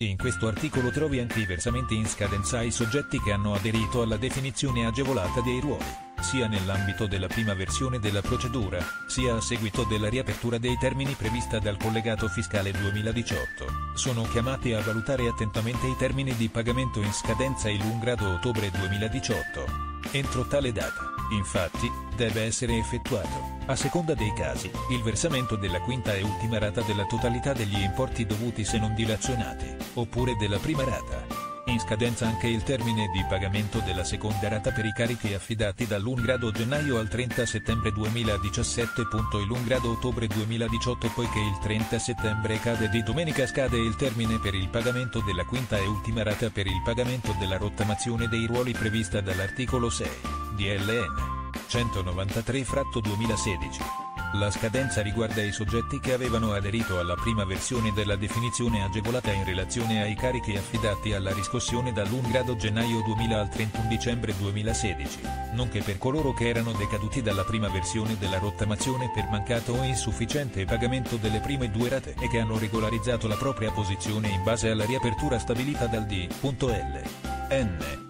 In questo articolo trovi anche i versamenti in scadenza ai soggetti che hanno aderito alla definizione agevolata dei ruoli, sia nell'ambito della prima versione della procedura, sia a seguito della riapertura dei termini prevista dal collegato fiscale 2018. Sono chiamati a valutare attentamente i termini di pagamento in scadenza il 1 grado ottobre 2018. Entro tale data, infatti, deve essere effettuato, a seconda dei casi, il versamento della quinta e ultima rata della totalità degli importi dovuti se non dilazionati, oppure della prima rata. In scadenza anche il termine di pagamento della seconda rata per i carichi affidati dall'1 grado gennaio al 30 settembre 2017. Il 1 grado ottobre 2018. Poiché il 30 settembre cade di domenica, scade il termine per il pagamento della quinta e ultima rata per il pagamento della rottamazione dei ruoli prevista dall'articolo 6, DLN 193/2016. La scadenza riguarda i soggetti che avevano aderito alla prima versione della definizione agevolata in relazione ai carichi affidati alla riscossione dall'1 grado gennaio 2000 al 31 dicembre 2016, nonché per coloro che erano decaduti dalla prima versione della rottamazione per mancato o insufficiente pagamento delle prime due rate e che hanno regolarizzato la propria posizione in base alla riapertura stabilita dal D.L.N.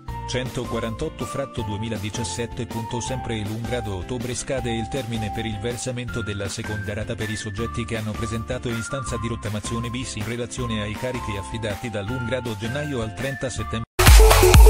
148/2017. Sempre il 1 grado ottobre scade il termine per il versamento della seconda rata per i soggetti che hanno presentato istanza di rottamazione bis in relazione ai carichi affidati dall'1 grado gennaio al 30 settembre.